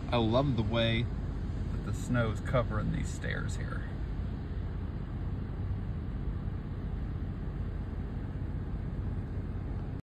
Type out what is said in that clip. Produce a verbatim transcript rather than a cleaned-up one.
I love the way that the snow is covering these stairs here.